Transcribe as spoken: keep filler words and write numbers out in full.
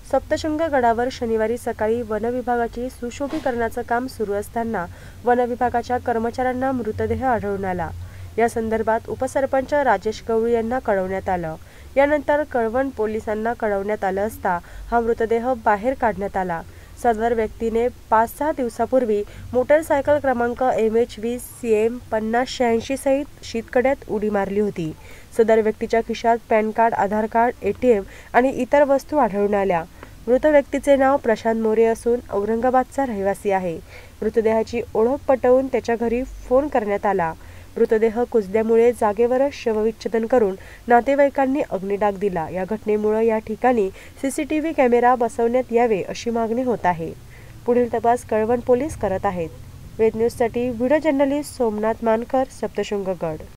सप्तशृंग गडावर शनिवारी सकाळी वन विभागाची सुशोभीकरणाचं काम सुरू असताना वन विभागाच्या कर्मचाऱ्यांना मृतदेह आढळून आला। या संदर्भात उपसरपंच राजेश गवळी यांना कळवण्यात आलं। यानंतर कळवण पोलिसांना कळवण्यात आलं असता हा मृतदेह बाहेर काढण्यात आला। सदर व्यक्तीने पाच सहा दिवसापूर्वी मोटरसायकल क्रमांक एम एच वीस सी एम पन्नास शहाऐंशी सहित शीतकड्यात उडी मारली होती। सदर व्यक्तीच्या खिशात PAN card, Aadhaar card, ATM आणि इतर वस्तू आढळून आल्या। मृत व्यक्तीचे नाव प्रशांत मोरे असून औरंगाबादचा रहिवासी आहे। मृतदेहाची ओळख पटवून त्याच्या घरी फोन करण्यात आला। मृतदेह कुजल्यामुळे जागेवरच शवविच्छेदन करून नातेवाईकांनी अग्निडाग दिला। या घटनेमुळे या ठिकाणी सीसीटीव्ही कॅमेरा बसवण्यात यावे अशी मागणी होत आहे। पुढील तपास कळवण पोलीस करत आहेत। वेद न्यूजसाठी व्हिडिओ जर्नलिस्ट सोमनाथ मानकर, सप्तशृंग गड।